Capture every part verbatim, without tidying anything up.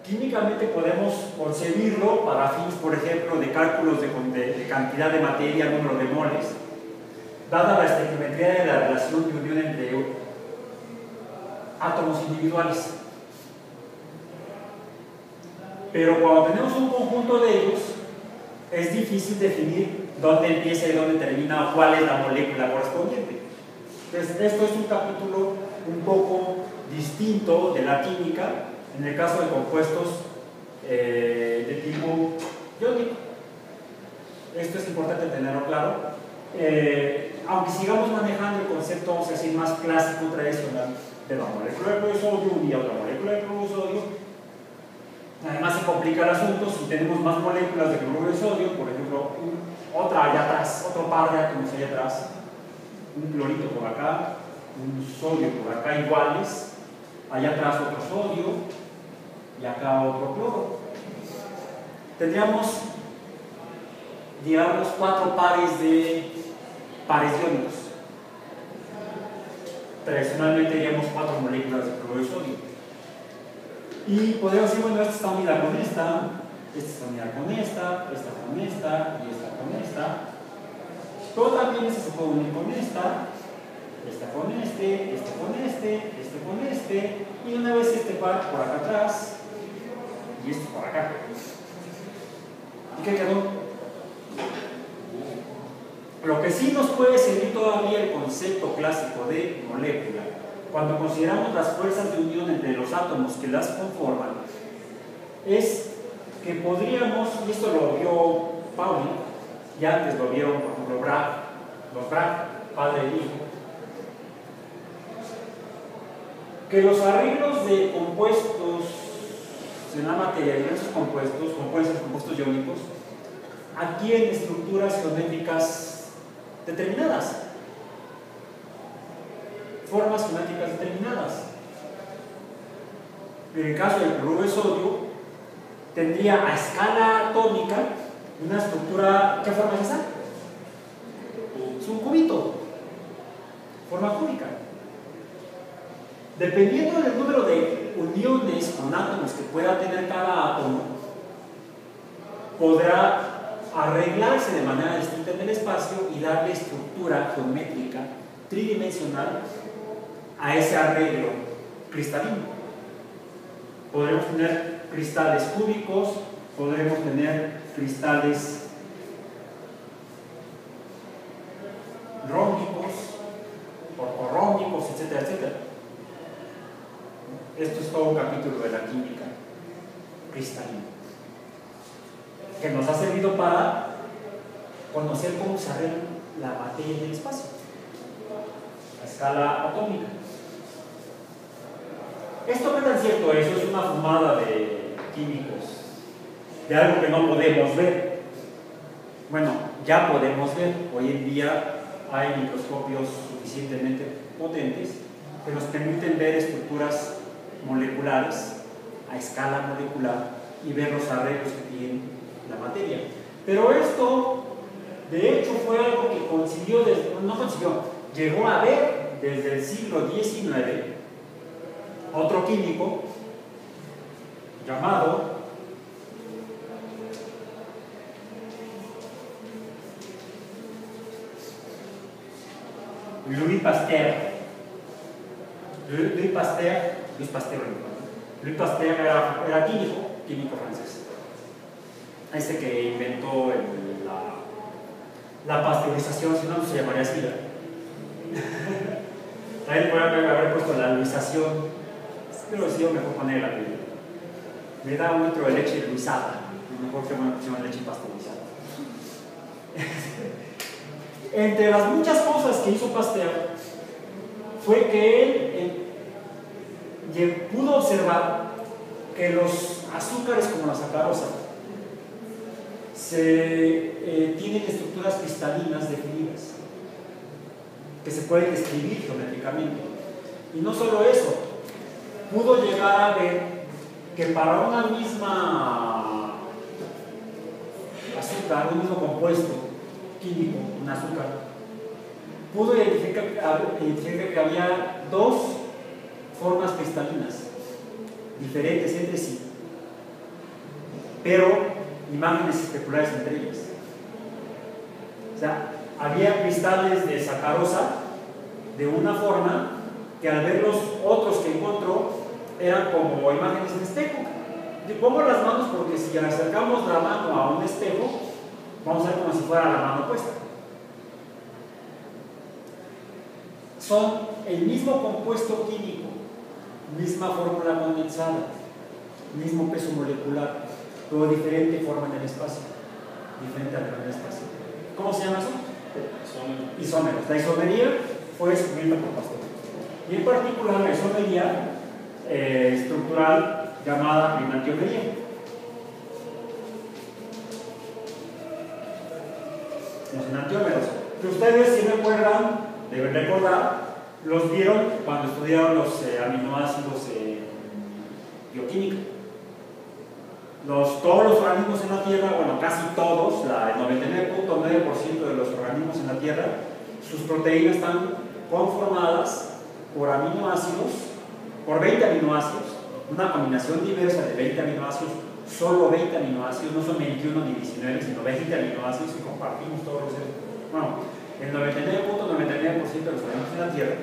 químicamente podemos concebirlo para fines, por ejemplo, de cálculos de, de, de cantidad de materia, número de moles, dada la estequiometría de la relación de unión entre átomos individuales. Pero cuando tenemos un conjunto de ellos, es difícil definir dónde empieza y dónde termina o cuál es la molécula correspondiente. Entonces, esto es un capítulo un poco distinto de la química en el caso de compuestos eh, de tipo iónico. Esto es importante tenerlo claro. Eh, aunque sigamos manejando el concepto, vamos a decir, más clásico, tradicional, de la molécula de cloruro de sodio y otra molécula de cloruro de sodio, además se complica el asunto si tenemos más moléculas de cloruro de sodio, por ejemplo, otra allá atrás, otro par de átomos allá atrás, un clorito por acá, un sodio por acá iguales, allá atrás otro sodio y acá otro cloro. Tendríamos, digamos, cuatro pares de pares iónicos. Tradicionalmente diríamos cuatro moléculas de cloruro de sodio. Y podemos decir, bueno, esta está unida con esta, esta está unida con esta, esta con esta y esta con esta. Pero también esta se puede unir con esta, esta con este, este con este, este con este, y una vez este par por acá atrás y este por acá. ¿Y qué quedó? Lo que sí nos puede servir todavía el concepto clásico de molécula, cuando consideramos las fuerzas de unión entre los átomos que las conforman, es que podríamos, y esto lo vio Pauli, y antes lo vieron, por ejemplo, Bragg, los Bragg, padre e hijo, que los arreglos de compuestos en la materia, diversos compuestos, compuestos, compuestos iónicos, adquieren estructuras geométricas determinadas, formas geométricas determinadas. En el caso del cloruro de sodio, tendría a escala atómica una estructura. ¿Qué forma es esa? Es un cubito, forma cúbica. Dependiendo del número de uniones con átomos que pueda tener cada átomo, podrá arreglarse de manera distinta en el espacio y darle estructura geométrica tridimensional a ese arreglo cristalino. Podremos tener cristales cúbicos, podremos tener cristales rómbicos, ortorrómbicos, etcétera, etcétera. Esto es todo un capítulo de la química cristalina, que nos ha servido para conocer cómo se arregla la materia en el espacio, a escala atómica. ¿Esto qué tan cierto es? Eso es una fumada de químicos, de algo que no podemos ver. Bueno, ya podemos ver. Hoy en día hay microscopios suficientemente potentes que nos permiten ver estructuras moleculares a escala molecular y ver los arreglos que tiene la materia. Pero esto, de hecho, fue algo que consiguió, desde, no consiguió, llegó a ver desde el siglo diecinueve otro químico llamado Louis Pasteur. Louis Pasteur, Louis Pasteur, Louis Pasteur era, era químico, químico francés. Ese que inventó el, la, la pasteurización, si no, no se llamaría así. Ahí puede haber puesto la luisación. Pero sí, mejor poner la Biblia. Me da un litro de leche luisada. Mejor que una porción de leche pasteurizada. Entre las muchas cosas que hizo Pasteur, fue que él eh, pudo observar que los azúcares como la sacarosa se, eh, tienen estructuras cristalinas definidas que se pueden describir geométricamente. Y no solo eso, pudo llegar a ver que para una misma azúcar, un mismo compuesto químico, un azúcar, pudo identificar, identificar que había dos formas cristalinas diferentes entre sí pero imágenes especulares entre ellas. O sea, había cristales de sacarosa de una forma que al ver los otros que encontró eran como imágenes de espejo. Yo pongo las manos porque si acercamos la mano a un espejo, vamos a ver como si fuera la mano puesta. Son el mismo compuesto químico, misma fórmula condensada, mismo peso molecular, pero diferente forma en el espacio, diferente altura en el espacio. ¿Cómo se llama eso? Isómeros. La isomería fue descubierta por Pasteur. Y en particular la isomería eh, estructural llamada enantiomería. Los enantiómeros, que ustedes, si recuerdan, deben recordar, los vieron cuando estudiaron los eh, aminoácidos eh, bioquímica. Los, todos los organismos en la Tierra, bueno, casi todos, la, el noventa y nueve punto nueve por ciento de los organismos en la Tierra, sus proteínas están conformadas por aminoácidos, por veinte aminoácidos, una combinación diversa de veinte aminoácidos, solo veinte aminoácidos, no son veintiuno ni diecinueve, sino veinte aminoácidos que compartimos todos los seres. Bueno, el noventa y nueve punto noventa y nueve por ciento de los organismos en la Tierra,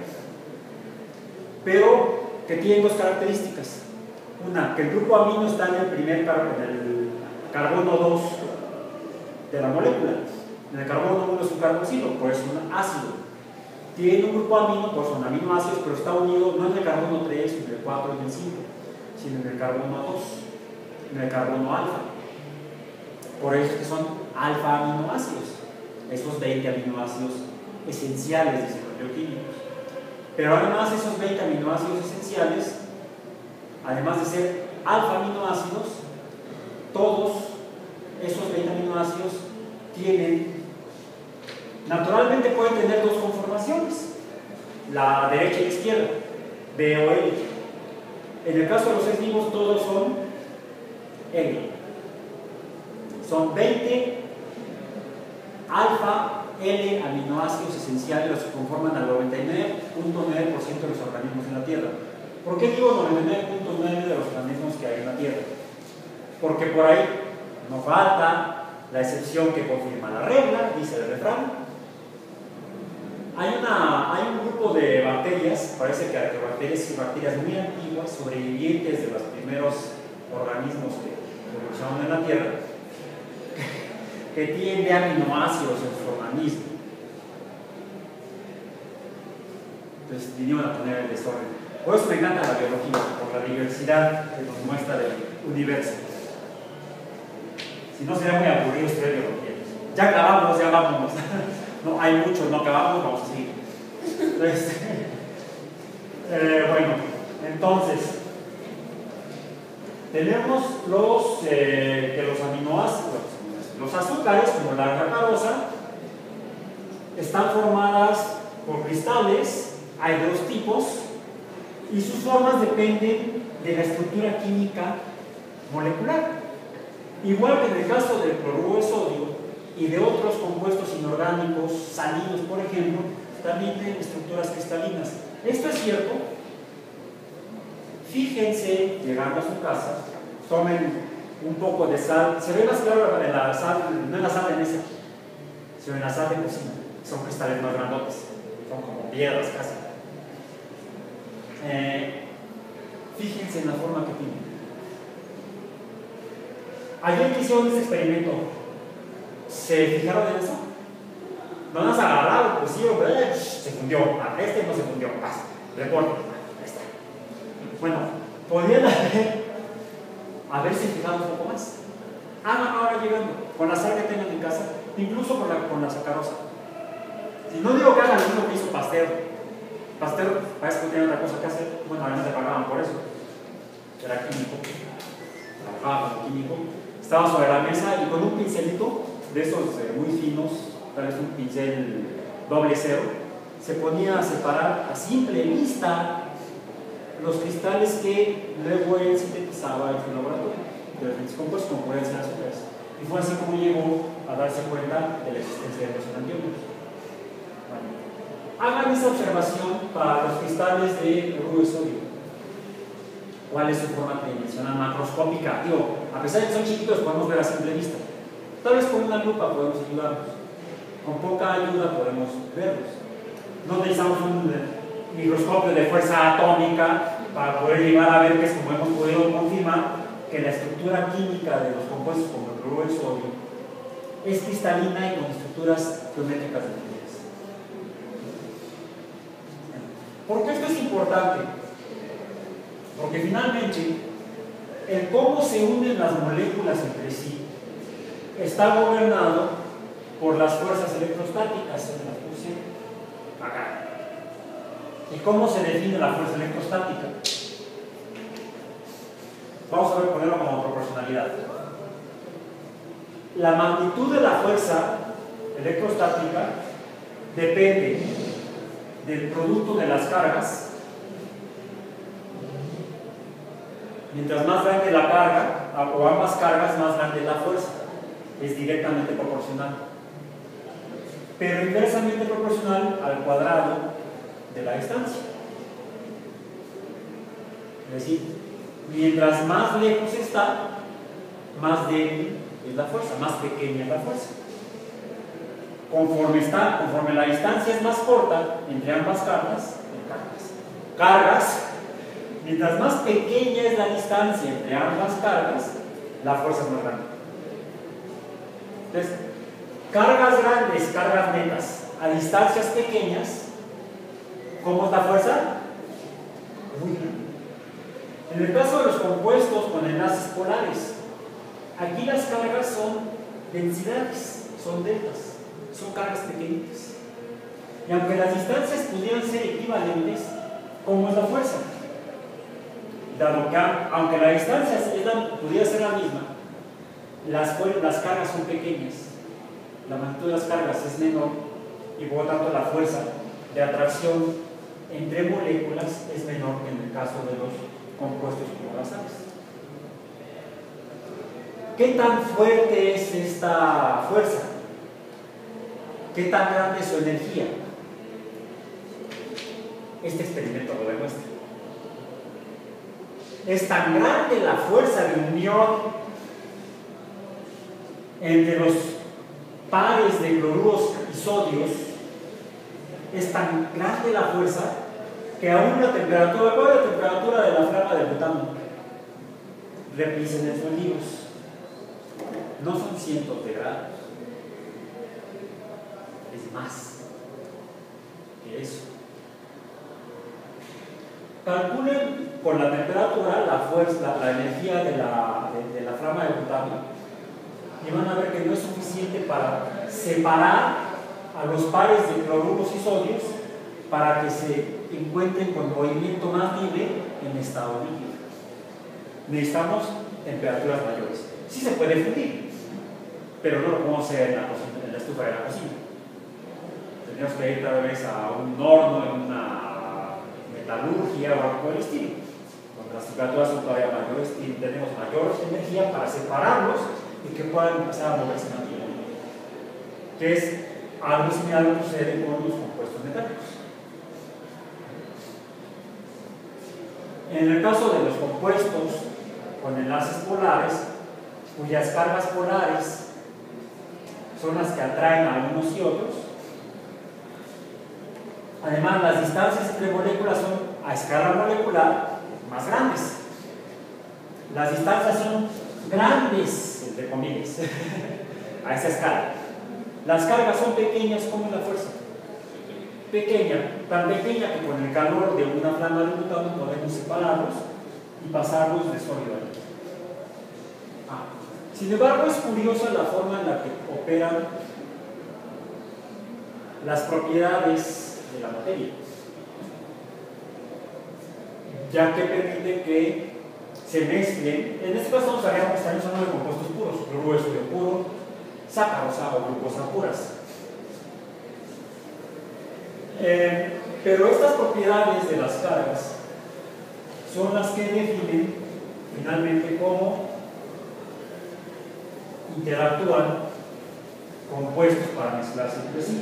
pero que tienen dos características. Una, que el grupo amino está en el primer carbono, en el carbono dos de la molécula. En el carbono uno es un carboxilo, pues es un ácido. Tiene un grupo amino, pues son aminoácidos, pero está unido no en el carbono tres, en el cuatro y en el cinco, sino en el carbono dos, en el carbono alfa. Por eso es que son alfa aminoácidos, esos veinte aminoácidos esenciales, dicen los bioquímicos. Pero además esos veinte aminoácidos esenciales, además de ser alfa aminoácidos, todos esos veinte aminoácidos tienen, naturalmente pueden tener dos conformaciones, la derecha y la izquierda, B o L. En el caso de los seres vivos todos son L. Son veinte alfa L aminoácidos esenciales los que conforman al noventa y nueve punto nueve por ciento de los organismos en la Tierra. ¿Por qué digo noventa y nueve punto nueve de los organismos que hay en la Tierra? Porque por ahí no falta la excepción que confirma la regla, dice el refrán. Hay, una, hay un grupo de bacterias, parece que arqueobacterias y bacterias muy antiguas, sobrevivientes de los primeros organismos que evolucionaron en la Tierra, que tienen aminoácidos en su organismo. Entonces vinieron a poner el desorden. Por eso me encanta la biología, por la diversidad que nos muestra del universo. Si no, sería muy aburrido estudiar biología. Ya acabamos, ya vámonos. No, hay muchos, no acabamos, vamos a seguir. Entonces, eh, bueno, entonces, tenemos los, eh, que los aminoácidos, los azúcares, como la sacarosa, están formadas por cristales, hay dos tipos, y sus formas dependen de la estructura química molecular. Igual que en el caso del cloruro de sodio y de otros compuestos inorgánicos, salinos por ejemplo, también tienen estructuras cristalinas. Esto es cierto. Fíjense, llegando a su casa, tomen un poco de sal. Se ve más claro en la sal, no en la sal de mesa, sino en la sal de cocina. Son cristales más grandotes, son como piedras casi. Eh, fíjense en la forma que tienen. Ayer que hicieron este experimento, ¿se fijaron en eso? No nos agarraron, pues sí, hombre, se fundió. A este no se fundió, pasa, reporte. Ahí está. Bueno, podrían haber, haberse fijado un poco más. Hagan ahora llegando, con la sal que tengan en casa, incluso con la, con la sacarosa. Si no digo que hagan lo mismo que hizo Pasteur. Pasteur parece que no tenía otra cosa que hacer. Bueno, además le pagaban por eso. Era químico. Trabajaba como químico. Estaba sobre la mesa y con un pincelito de esos eh, muy finos, tal vez un pincel doble cero, se ponía a separar a simple vista los cristales que luego él sintetizaba en su laboratorio de diferentes compuestos, como pueden ser azúcares. Y fue así como llegó a darse cuenta de la existencia de los enantiómeros. Bueno, hagan esa observación para los cristales de cloruro de sodio. ¿Cuál es su forma tridimensional macroscópica? Digo, a pesar de que son chiquitos, podemos ver a simple vista. Tal vez con una lupa podemos ayudarlos. Con poca ayuda podemos verlos. No necesitamos un microscopio de fuerza atómica para poder llegar a ver que es como hemos podido confirmar que la estructura química de los compuestos como el cloruro y el sodio es cristalina y con estructuras geométricas definidas. ¿Por qué esto es importante? Porque finalmente el cómo se unen las moléculas entre sí está gobernado por las fuerzas electrostáticas. Se las puse acá. ¿Y cómo se define la fuerza electrostática? Vamos a ver, ponerlo como proporcionalidad. La magnitud de la fuerza electrostática depende del producto de las cargas. Mientras más grande la carga, o ambas cargas, más grande la fuerza. Es directamente proporcional. Pero inversamente proporcional al cuadrado de la distancia. Es decir, mientras más lejos está, más débil es la fuerza, más pequeña es la fuerza. Conforme, está, conforme la distancia es más corta entre ambas cargas, cargas, cargas, mientras más pequeña es la distancia entre ambas cargas, la fuerza es más grande. Entonces, cargas grandes, cargas netas, a distancias pequeñas, ¿cómo es la fuerza? Muy grande. En el caso de los compuestos con enlaces polares, aquí las cargas son densidades, son deltas, son cargas pequeñitas. Y aunque las distancias pudieran ser equivalentes, ¿cómo es la fuerza? Dado que aunque la distancia pudiera ser la misma, las, las cargas son pequeñas, la magnitud de las cargas es menor y por lo tanto la fuerza de atracción entre moléculas es menor que en el caso de los compuestos como las sales. ¿Qué tan fuerte es esta fuerza? ¿Qué tan grande es su energía? Este experimento lo demuestra. Es tan grande la fuerza de unión entre los pares de cloruros y sodios, es tan grande la fuerza que aún la temperatura, ¿cuál es la temperatura de la flama de butano? Replícen en sus libros. No son cientos de grados, es más que eso. Calculen por la temperatura la fuerza, la, la energía de la, de, de la flama de butano y van a ver que no es suficiente para separar a los pares de cloruros y sodios para que se encuentren con movimiento más libre en estado líquido. Necesitamos temperaturas mayores. Sí se puede fundir, pero no lo podemos hacer en la, cocina, en la estufa de la cocina. Tendríamos que ir tal vez a un horno, en una metalurgia o algo por el estilo. Cuando las temperaturas son todavía mayores y tenemos mayor energía para separarlos y que puedan empezar a moverse naturalmente. Que es algo similar a lo que sucede con los compuestos metálicos. En el caso de los compuestos con enlaces polares, cuyas cargas polares son las que atraen a unos y otros, además las distancias entre moléculas son a escala molecular más grandes. Las distancias son grandes, entre comillas, a esa escala. Las cargas son pequeñas, como es la fuerza. Pequeña, tan pequeña que con el calor de una flama de butano podemos separarlos y pasarlos de sólido a líquido. Ah. Sin embargo, es curiosa la forma en la que operan las propiedades de la materia, ya que permite que se mezclen. En este caso, estaríamos hablando de compuestos puros, cloruro de sodio puro, sacarosa o glucosa puras. Eh, pero estas propiedades de las cargas son las que definen finalmente cómo interactúan compuestos para mezclarse entre sí.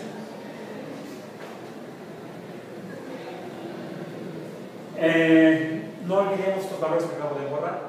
Eh, no olvidemos estos valores que acabo de borrar.